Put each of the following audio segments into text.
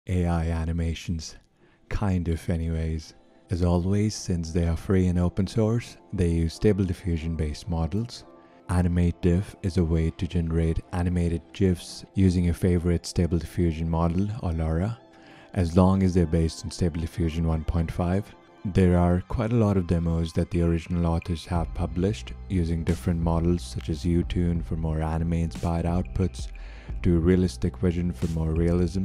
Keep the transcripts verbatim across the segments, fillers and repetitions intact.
A I animations. Kind of anyways. As always, since they are free and open source, they use Stable Diffusion based models. AnimateDiff is a way to generate animated GIFs using your favorite Stable Diffusion model or LoRA, as long as they're based on Stable Diffusion one point five. There are quite a lot of demos that the original authors have published using different models such as U-Tune for more anime-inspired outputs to Realistic Vision for more realism.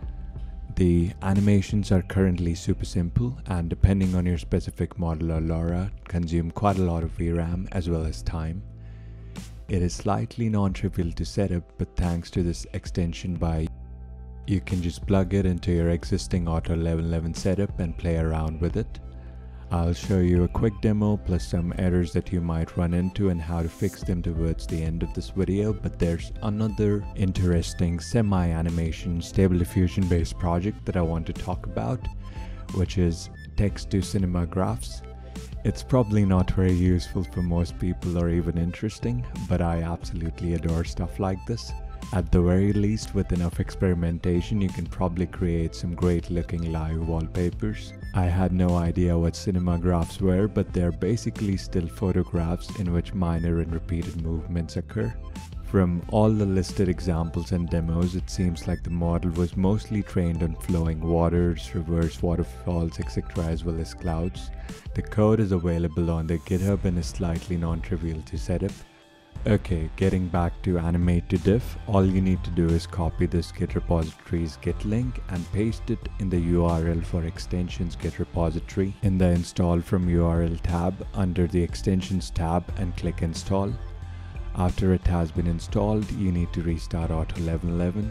The animations are currently super simple and, depending on your specific model or LoRA, consume quite a lot of V RAM as well as time. It is slightly non-trivial to set up, but thanks to this extension by you can just plug it into your existing Auto eleven eleven setup and play around with it. I'll show you a quick demo plus some errors that you might run into and how to fix them towards the end of this video, but there's another interesting semi-animation Stable Diffusion based project that I want to talk about, which is text to cinema graphs. It's probably not very useful for most people or even interesting, but I absolutely adore stuff like this. At the very least, with enough experimentation, you can probably create some great looking live wallpapers. I had no idea what cinema graphs were, but they're basically still photographs in which minor and repeated movements occur. From all the listed examples and demos, it seems like the model was mostly trained on flowing waters, reverse waterfalls, et cetera, as well as clouds. The code is available on their GitHub and is slightly non-trivial to set up. Okay, getting back to AnimateDiff, all you need to do is copy this Git repository's Git link and paste it in the U R L for extensions Git repository in the Install from U R L tab under the Extensions tab and click Install. After it has been installed, you need to restart Auto eleven eleven.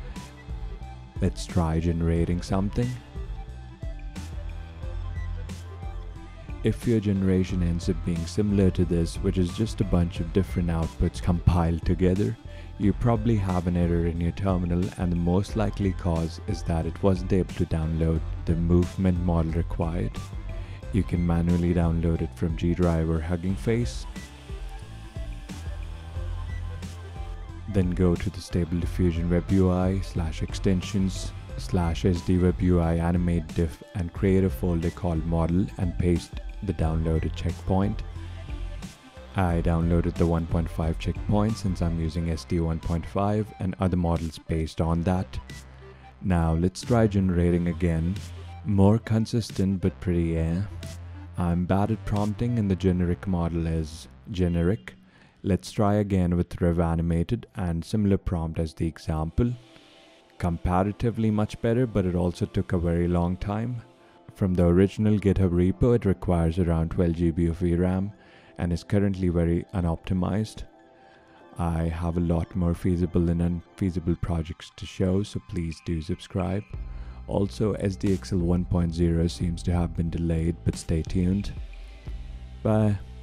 Let's try generating something. If your generation ends up being similar to this, which is just a bunch of different outputs compiled together, you probably have an error in your terminal, and the most likely cause is that it wasn't able to download the movement model required. You can manually download it from G Drive or Hugging Face. Then go to the Stable Diffusion Web U I slash extensions slash SDWebUI AnimateDiff and create a folder called model and paste the downloaded checkpoint. I downloaded the one point five checkpoint since I'm using S D one point five and other models based on that. Now let's try generating again. More consistent but pretty eh. I'm bad at prompting and the generic model is generic. Let's try again with Rev Animated and similar prompt as the example. Comparatively much better, but it also took a very long time. From the original GitHub repo, it requires around twelve gigabytes of V RAM and is currently very unoptimized. I have a lot more feasible and unfeasible projects to show, so please do subscribe. Also, S D X L one point zero seems to have been delayed, but stay tuned. Bye.